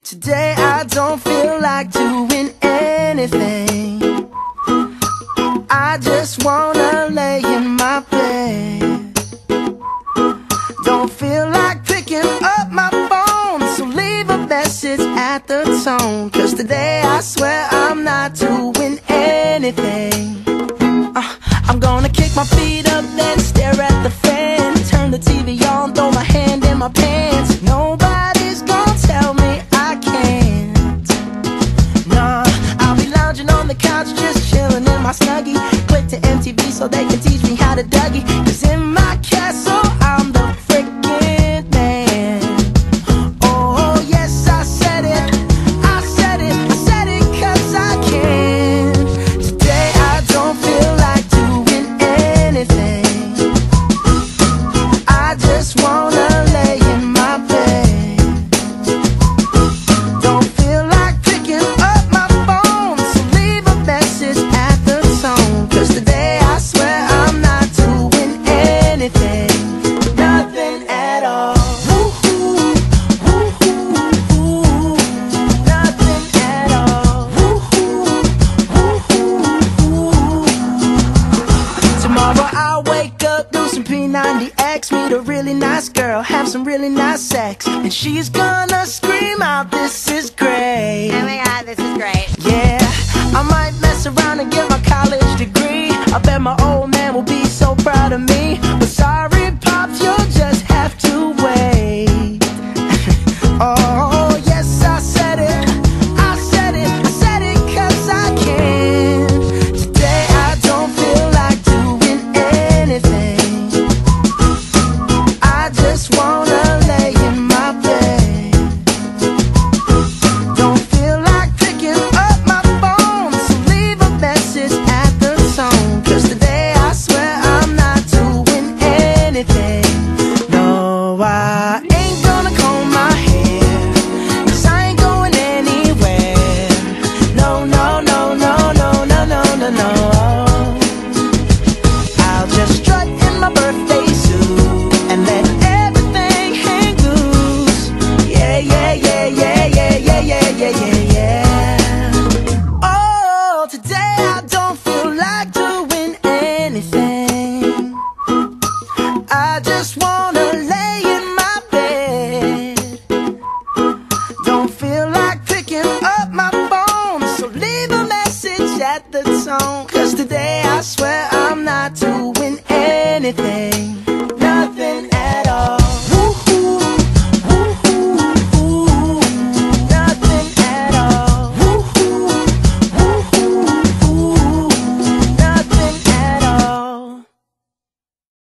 Today I don't feel like doing anything. I just wanna lay in my bed. Don't feel like picking up my phone, so leave a message at the tone. 'Cause today I swear I'm not doing anything. I'm gonna kick my feet up, then stare at the fan. Turn the TV on, throw my hand in my pants. Nobody's gonna tell me I can't. Nah, I'll be lounging on the couch, just chilling in my Snuggie. Click to MTV so they can teach me how to Dougie. 'Cause in my castle, I'm the freaking man. Oh yes, I said it, I said it, I said it 'cause I can. Today I don't feel like doing anything. I just wanna lay in my bed. Don't feel like picking up my phone, so leave a message at the tone. 'Cause today I swear I'm not doing anything. Nothing at all. Woo-hoo, woo-hoo, nothing at all. Woo-hoo, woo-hoo. Tomorrow I'll wake up, do some P90X, meet a really nice girl, have some really nice sex, and she's gonna scream out, "This is great." Oh my god, this is great. Yeah, I might mess around and get my college degree. I bet my old man will be so proud of me. But sorry, Pops, you'll just have to wait. Oh, yes, I said it, I said it, I said it 'cause I can. Today I don't feel like doing anything. I just wanna lay in my bed. Don't feel like picking up my phone, so leave a message at the tone. 'Cause today I swear I'm not doing anything. No, I ain't gonna comb my hair, 'cause I ain't going anywhere. No, no, no, no, no, no, no, no, no. I'll just strut in my birthday suit and let everything hang loose. Yeah, yeah, yeah, yeah, yeah, yeah, yeah, yeah, yeah, yeah. Oh, today I don't feel like doing anything. I just wanna lay in my bed. Don't feel like picking up my phone, so leave a message at the tone.